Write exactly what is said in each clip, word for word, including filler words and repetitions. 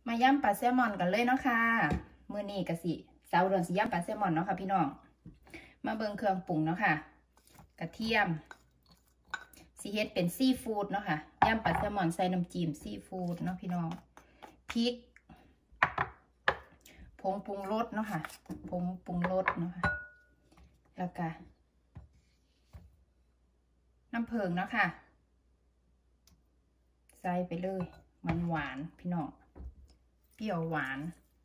มาย่ำปลาแซลมอนกันเลยเนาะค่ะมื้อนี้กะสิสาวเดือนสิย่ำปลาแซลมอนเนาะค่ะพี่น้องมาเบิ่งเครื่องปรุงเนาะค่ะกระเทียมสีเฮ็ดเป็นซีฟู้ดเนาะค่ะย่ำปลาแซลมอนใส่น้ำจิ้มซีฟู้ดเนาะพี่น้องพริกผงปรุงรสเนาะค่ะผงปรุงรสเนาะค่ะแล้วก็น้ำผึ้งเนาะค่ะใส่ไปเลยมันหวานพี่น้องเปรี้ยวหวาน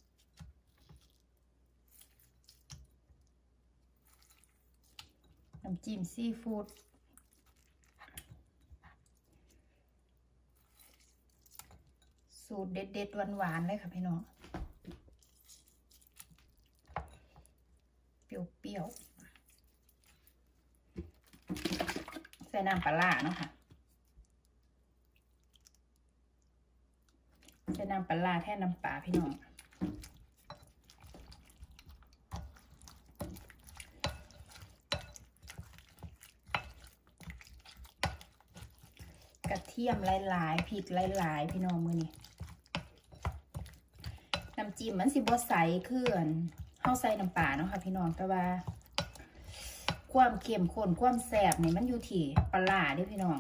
น้ำจิ้มซีฟู้ดสูตรเด็ดๆหวานๆเลยค่ะพี่น้องเปรี้ยวๆใส่น้ำปลาร้าเนาะค่ะใส่น้ำปลาร้าแทนน้ำปลาพี่น้องกระเทียมหลายๆพริกหลายๆพี่น้องมือนี้น้ำจิ้มมันสิบ่ใสขึ้นเฮาใส่น้ำปลาเนาะค่ะพี่น้องแต่ว่าความเข้มข้นความแซ่บนี่มันอยู่ที่ปลาร้าเด้อพี่น้อง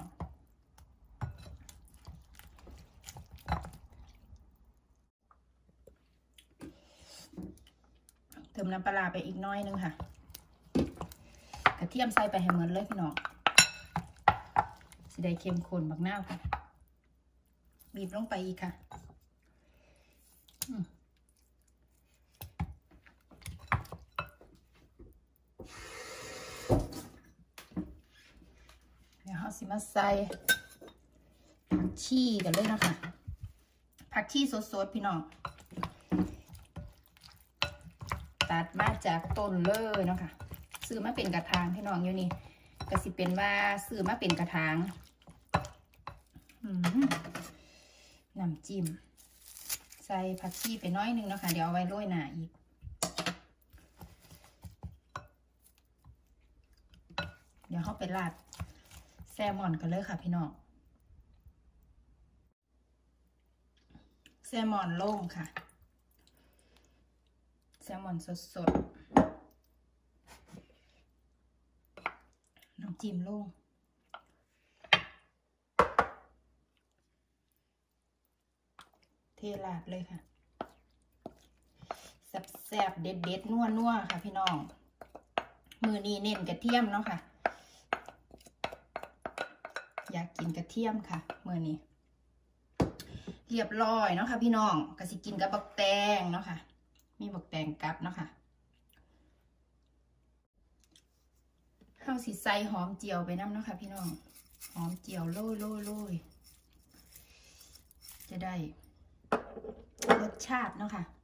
เติมน้ำปลาร้าไปอีกน้อยนึงค่ะกระเทียมใส่ไปให้หมดเลยพี่น้องสิได้เข้มข้นบักนาวค่ะบีบลงไปอีกค่ะเดี๋ยวเราสิมาใส่ผักชีกันเลยนะคะผักชีสดๆพี่น้องตัดมาจากต้นเลยเนาะค่ะซื้อมาเป็นกระถางพี่น้องอยู่นี่ก็สิเป็นว่าซื้อมาเป็นกระถางน้ำจิ้มใส่ผักชีไปน้อยนึงเนาะค่ะเดี๋ยวเอาไว้โรยหน้าอีกเดี๋ยวเขาไปราดแซลมอนกันเลยค่ะพี่น้องแซลมอนโล่งค่ะแซลมอนสดๆน้ำจิ้มโล่งเทราดเลยค่ะแซ่บๆเด็ดๆนัวๆค่ะพี่น้องมือนี้เน้นกระเทียมเนาะค่ะอยากกินกระเทียมค่ะมือนี้เรียบร้อยเนาะค่ะพี่น้องก็สิกินกับบักแตงเนาะค่ะมีบักแตงกับเนาะค่ะข้าวสีใส่หอมเจียวไปน้ำเนาะค่ะพี่น้องหอมเจียวโรยโรยโรยจะได้รสชาติเนาะค่ะ